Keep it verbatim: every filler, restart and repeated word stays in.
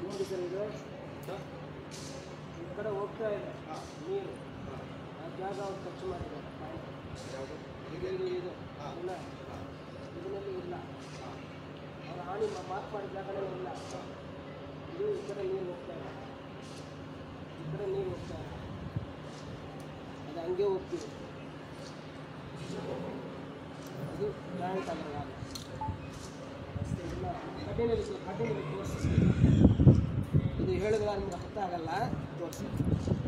ನೋಡಿ ಸರ್, ಇದು ಈ ಕಡೆ ಹೋಗ್ತಾ ಇದೆ ನೀರು, ಆ ಜಾಗ ಅವ್ರು ಖರ್ಚು ಮಾಡಿದ್ದಾರೆ. ಇದು ಇದು ಇಲ್ಲ, ಇದರಲ್ಲಿ ಇಲ್ಲ, ಅವ್ರ ಹಾನಿ ಮಾರ್ಕ್ ಮಾಡಿದ ಜಾಗನೇ ಇಲ್ಲ. ಇದು ಈ ಕಡೆ ನೀರು ಹೋಗ್ತಾ ಇದೆ, ಈ ಕಡೆ ನೀರು ಹೋಗ್ತಾ ಇದೆ, ಅದು ಹಂಗೆ ಹೋಗ್ತೀವಿ. ಇದು ಜಾಯಿಂಟ್ ಆಗಲ್ಲ, ರಸ್ತೆ ಇಲ್ಲ. ಕಠಿಣ ಕಠಿಣ ತೋರಿಸಿ, ಇದು ಹೇಳಿದ್ರೆ ನಿಮ್ಗೆ ಅರ್ಥ ಆಗಲ್ಲ, ತೋರಿಸಿ.